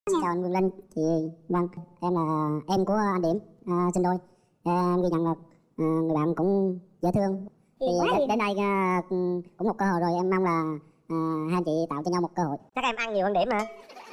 Chào anh Quyền Linh, chị vâng, em là em của anh Điểm, sinh đôi. Em ghi nhận là người bạn cũng dễ thương. Thì đến đây cũng một cơ hội rồi, em mong là hai anh chị tạo cho nhau một cơ hội. Chắc em ăn nhiều hơn Điểm mà.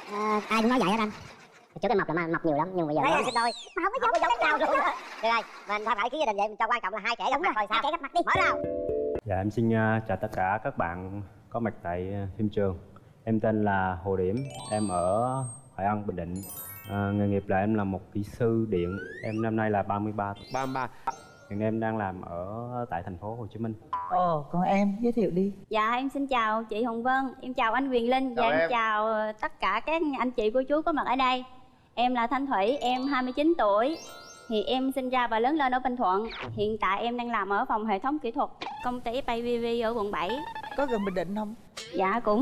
Ai cũng nói vậy hết anh. Trước em mập là mập nhiều lắm, nhưng bây giờ nó sinh đôi Mà không có giống nhau luôn á. Được rồi, mình thay đổi ký gia đình vậy, mình cho quan trọng là hai kẻ gặp mặt coi sao. Hai kẻ gặp mặt đi. Mở nào. Dạ em xin chào tất cả các bạn có mặt tại phim trường. Em tên là Hồ Điểm, em ở Hội An, Bình Định. Nghề nghiệp là em là một kỹ sư điện. Em năm nay là 33 tuổi. 33. Hiện em đang làm ở tại thành phố Hồ Chí Minh. Còn em giới thiệu đi. Dạ em xin chào chị Hồng Vân, em chào anh Quyền Linh và em chào tất cả các anh chị cô chú có mặt ở đây. Em là Thanh Thủy, em 29 tuổi. Thì em sinh ra và lớn lên ở Bình Thuận. Hiện tại em đang làm ở phòng hệ thống kỹ thuật công ty PayVV ở quận 7. Có gần Bình Định không? Dạ cũng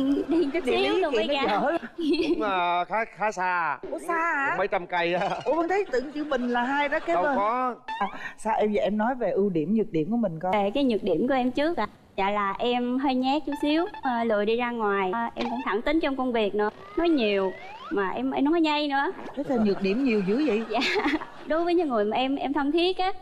đi chút xíu luôn bây giờ. Cũng khá xa. Ủa xa hả? Mấy trăm cây á. Ủa con thấy tưởng chữ Bình là hai đó kế đâu bên. có. Sao em vậy, em nói về ưu điểm nhược điểm của mình coi. Về cái nhược điểm của em trước dạ là em hơi nhát chút xíu, lười đi ra ngoài. Em cũng thẳng tính trong công việc nữa, nói nhiều mà em nói nhây nữa. Thế là nhược điểm nhiều dữ vậy? Dạ, đối với những người mà em thân thiết á,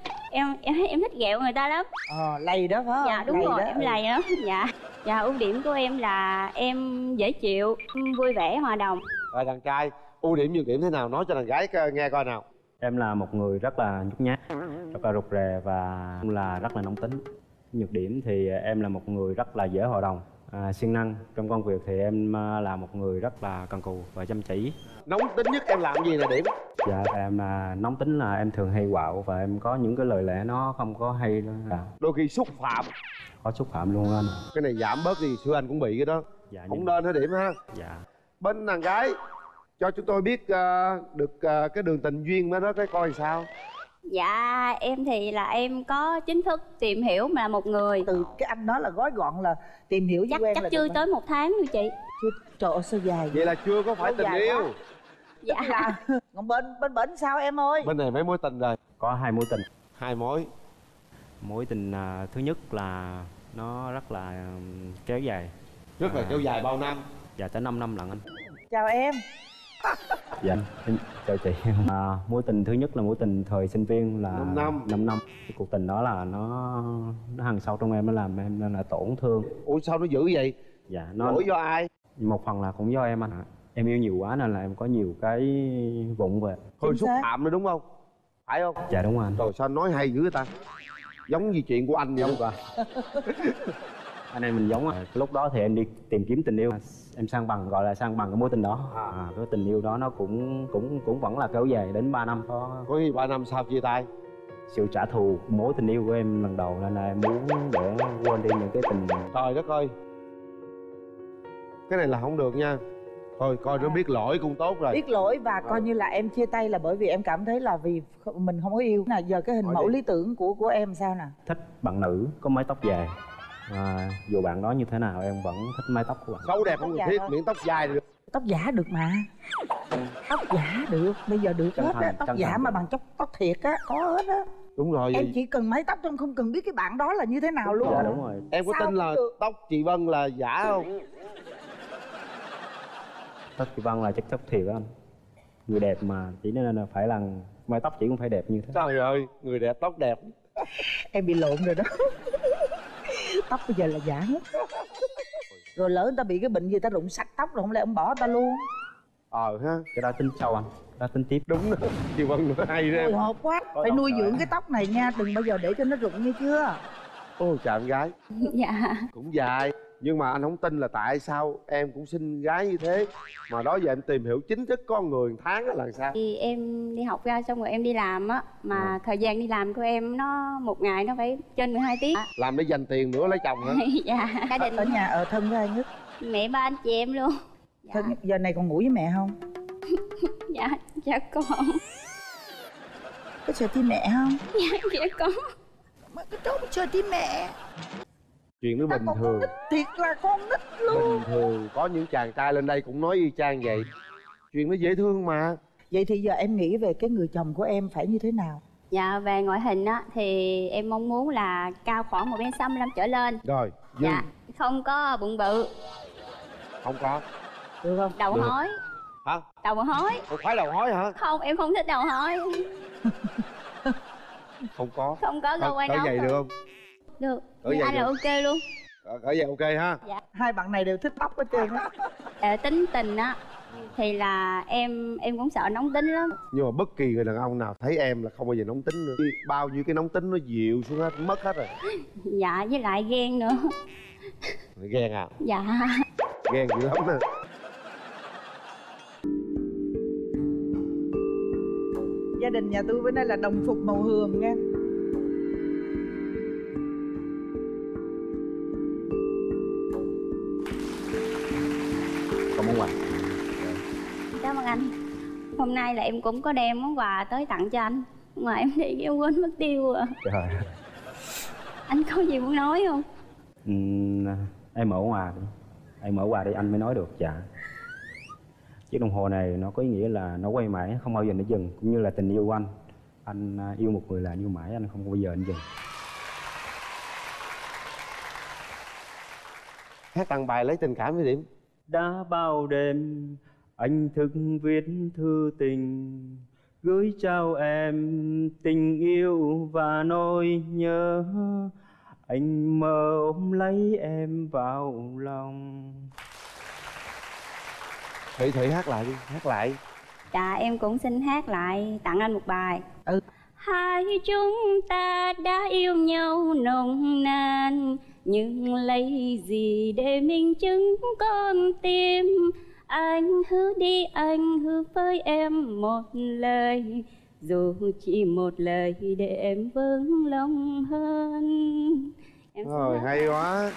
em thích ghẹo người ta lắm. Lầy đó phải không? Dạ đúng lầy rồi, đó. em lầy lắm. Dạ ưu điểm của em là em dễ chịu, vui vẻ, hòa đồng. Rồi đàn trai, ưu điểm nhược điểm thế nào nói cho đàn gái nghe coi nào. Em là một người rất là nhút nhát, rất là rụt rè và là rất là nóng tính. Nhược điểm thì em là một người rất là dễ hòa đồng, siêng năng. Trong công việc thì em là một người rất là cần cù và chăm chỉ. Nóng tính nhất em làm gì là Điểm? Dạ em là nóng tính, là em thường hay quạo và em có những cái lời lẽ nó không có hay đó. Đôi khi xúc phạm. Có xúc phạm luôn anh. Cái này giảm bớt đi, xưa anh cũng bị cái đó. Dạ, không nên hả Điểm ha? Dạ. Bên đàn gái cho chúng tôi biết được cái đường tình duyên với nó cái coi sao. Dạ em thì là em có chính thức tìm hiểu mà một người. Từ cái anh đó là gói gọn là tìm hiểu với quen chắc là chưa tới 1 tháng thôi chị. Chưa. Trời ơi sao dài vậy là chưa có phải tình yêu. Dạ còn bên sao em ơi? Bên này mấy mối tình rồi? Có 2 mối tình. 2 mối. Mối tình thứ nhất là nó rất là kéo dài. Rất là kéo dài bao năm? Dạ tới 5 năm lận anh. Chào em. Dạ em chào chị. Mối tình thứ nhất là mối tình thời sinh viên là 5 năm. 5 năm. Cái cuộc tình đó là nó hằn sâu trong em, nó làm em nên là tổn thương. Ủa sao nó dữ vậy? Dạ nó lỗi do ai? Một phần là cũng do em anh ạ. Em yêu nhiều quá nên là em có nhiều cái vụng về. Hơi xúc phạm nữa đúng không? Phải không? Dạ đúng rồi anh. Rồi sao anh nói hay dữ vậy ta? Giống như chuyện của anh vậy không? Anh em mình giống á. Lúc đó thì em đi tìm kiếm tình yêu, em sang bằng, gọi là sang bằng cái mối tình đó. Cái tình yêu đó nó cũng vẫn là kéo dài đến 3 năm. Có gì 3 năm sau chia tay? Sự trả thù mối tình yêu của em lần đầu nên là em muốn để quên đi những cái tình. Trời đất ơi, cái này là không được nha. Thôi coi nó biết lỗi cũng tốt rồi. Biết lỗi và coi như là em chia tay là bởi vì em cảm thấy là vì mình không có yêu. Giờ cái hình mẫu lý tưởng của em sao nè? Thích bạn nữ có mái tóc dài. Dù bạn đó như thế nào em vẫn thích mái tóc của bạn. Xấu đẹp không cần thiết, miễn tóc dài được. Tóc giả được mà. Tóc giả được, bây giờ được hết á. Tóc giả mà bằng tóc thiệt á, có hết á. Đúng rồi. Em chỉ cần mái tóc, em không cần biết cái bạn đó là như thế nào luôn. Dạ đúng rồi. Em có tin là tóc chị Vân là giả không? Tóc chị Vân là chắc tóc thiệt đó anh. Người đẹp mà chỉ nên là phải là mái tóc chỉ cũng phải đẹp như thế. Trời ơi, người đẹp tóc đẹp. Em bị lộn rồi đó. Tóc bây giờ là giả hết. Rồi lỡ người ta bị cái bệnh gì ta rụng sạch tóc rồi không lẽ ông bỏ ta luôn. Ha. Cái đó tính sau anh, đó tính tiếp. Đúng rồi, chị Vân nói hay đó em. Hồi hộp quá. Phải nuôi dưỡng cái tóc này nha, đừng bao giờ để cho nó rụng nghe chưa. Ôi chào em gái. Dạ Cũng dài. Nhưng mà anh không tin là tại sao em cũng xinh gái như thế mà đó giờ em tìm hiểu chính thức con người tháng là sao? thì em đi học ra xong rồi em đi làm á. Mà thời gian đi làm của em nó một ngày nó phải trên 12 tiếng. Làm để dành tiền nữa lấy chồng hả? Dạ gia đình Ở nhà ở thân với ai nhất? mẹ ba anh chị em luôn. Dạ. Thân, giờ này còn ngủ với mẹ không? Dạ con. Có sợ tim mẹ không? Dạ con. Mà cái chỗ sợ tim mẹ. Chuyện nó bình thường. Thiệt là con nít luôn. Bình thường, có những chàng trai lên đây cũng nói y chang vậy. Chuyện nó dễ thương mà. Vậy thì giờ em nghĩ về cái người chồng của em phải như thế nào? Dạ về ngoại hình á thì em mong muốn là cao khoảng 1m65 trở lên. Rồi, dạ không có bụng bự. Không có. Được không? Đầu Được. hói. Hả? Đầu hói. Không phải đầu hói hả? Không, em không thích đầu hói. Không có. Không có cơ quan cỡ nóng vậy được không? Được. Cỡ Nhưng vậy anh được. là ok luôn. Cỡ vậy ok ha. Dạ. Hai bạn này đều thích tóc hết trơn á. Tính tình á thì là em cũng sợ nóng tính lắm. Nhưng mà bất kỳ người đàn ông nào thấy em là không bao giờ nóng tính nữa. Bao nhiêu cái nóng tính nó dịu xuống hết, mất hết rồi. Dạ, với lại ghen nữa. Ghen à? Dạ. Ghen dữ lắm nè. Gia đình nhà tôi bữa nay là đồng phục màu hường nha. Có món quà. Cảm ơn anh. Hôm nay là em cũng có đem món quà tới tặng cho anh. Mà em đi em quên mất tiêu à. Trời. Anh có gì muốn nói không? Em mở quà đi. Em mở quà đi anh mới nói được. Dạ. Chiếc đồng hồ này nó có ý nghĩa là nó quay mãi, không bao giờ nó dừng. Cũng như là tình yêu của anh. Anh yêu một người là yêu mãi, anh không bao giờ anh dừng. Hát tặng bài lấy tình cảm với Điểm. Đã bao đêm anh thức viết thư tình, gửi trao em tình yêu và nỗi nhớ. Anh mơ ôm lấy em vào lòng. Thủy hát lại đi, hát lại. Dạ, em cũng xin hát lại tặng anh một bài. Ừ. Hai chúng ta đã yêu nhau nồng nàn, nhưng lấy gì để minh chứng con tim. Anh hứa đi, anh hứa với em một lời, dù chỉ một lời để em vững lòng hơn. Em xin Rồi, lỗi. hay quá.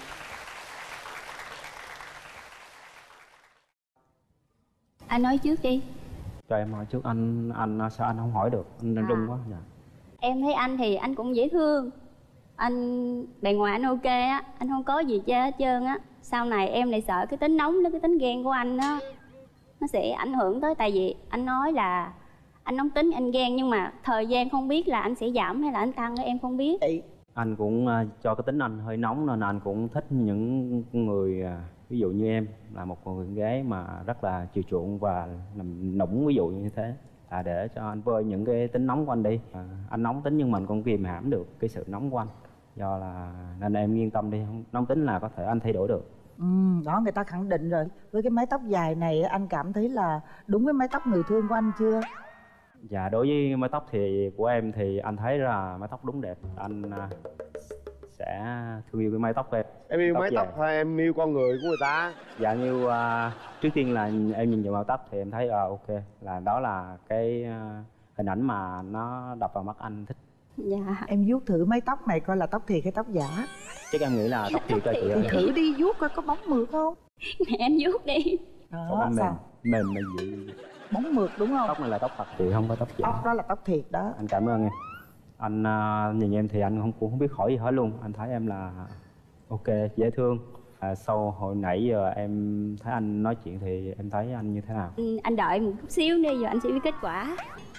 Anh nói trước đi. Cho em hỏi trước, anh sao anh không hỏi được, anh run quá. Dạ. Em thấy anh thì anh cũng dễ thương. Anh bề ngoài anh ok á, anh không có gì chơi hết trơn á. Sau này em lại sợ cái tính nóng đó, cái tính ghen của anh á, nó sẽ ảnh hưởng tới. Tại vì anh nói là anh nóng tính, anh ghen, nhưng mà thời gian không biết là anh sẽ giảm hay là anh tăng, em không biết. Anh cũng cho cái tính anh hơi nóng nên anh cũng thích những người ví dụ như em là một người con gái mà rất là chiều chuộng và làm nũng, ví dụ như thế, là để cho anh vơi những cái tính nóng của anh đi. Anh nóng tính nhưng mình cũng kìm hãm được cái sự nóng của anh, do là nên em yên tâm đi, không nóng tính là có thể anh thay đổi được. Đó, người ta khẳng định rồi. Với cái mái tóc dài này anh cảm thấy là đúng với mái tóc người thương của anh chưa? Dạ, đối với mái tóc thì của em thì anh thấy là mái tóc đúng đẹp. Anh sẽ thương yêu cái mái tóc của em. Em yêu mái tóc dài. hay em yêu con người của người ta? Dạ, như trước tiên là em nhìn vào mái tóc thì em thấy ok, là đó là cái hình ảnh mà nó đập vào mắt anh thích. Dạ. Em vuốt thử mái tóc này coi là tóc thiệt hay tóc giả. Chắc em nghĩ là tóc thiệt cho chị ơi. Thử đi vuốt coi có bóng mượt không. Mẹ anh vuốt đi. Tóc Đó, anh sao? mềm mà dịu. Bóng mượt đúng không? Tóc này là tóc thật, chị không có tóc giả. Tóc đó là tóc thiệt đó. Anh cảm ơn em. Anh nhìn em thì anh cũng không biết hỏi gì hết luôn. Anh thấy em là ok, dễ thương. Sau hồi nãy giờ em thấy anh nói chuyện thì em thấy anh như thế nào? Anh đợi một chút xíu nữa, giờ anh sẽ biết kết quả.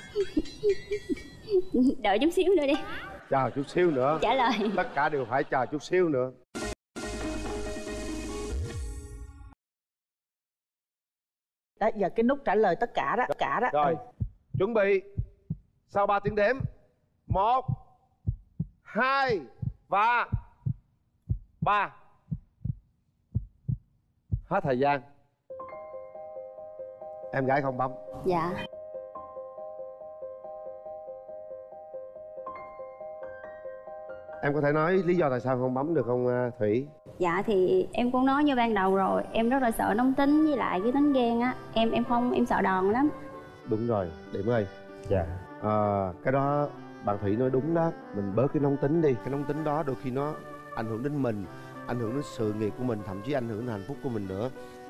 Đợi chút xíu nữa đi. Chờ chút xíu nữa. Trả lời. Tất cả đều phải chờ chút xíu nữa. Đó, giờ cái nút trả lời tất cả đó. Tất cả đó. Rồi, chuẩn bị. Sau 3 tiếng đếm. 1 2 và 3. Hết thời gian. Em gái không bấm. Dạ. Em có thể nói lý do tại sao không bấm được không Thủy? Dạ thì em cũng nói như ban đầu rồi, em rất là sợ nóng tính với lại cái tính ghen á. Em sợ đòn lắm. Đúng rồi, Điểm ơi. Dạ. Cái đó bạn Thủy nói đúng đó. Mình bớt cái nóng tính đi. Cái nóng tính đó đôi khi nó ảnh hưởng đến mình, ảnh hưởng đến sự nghiệp của mình, thậm chí ảnh hưởng đến hạnh phúc của mình nữa.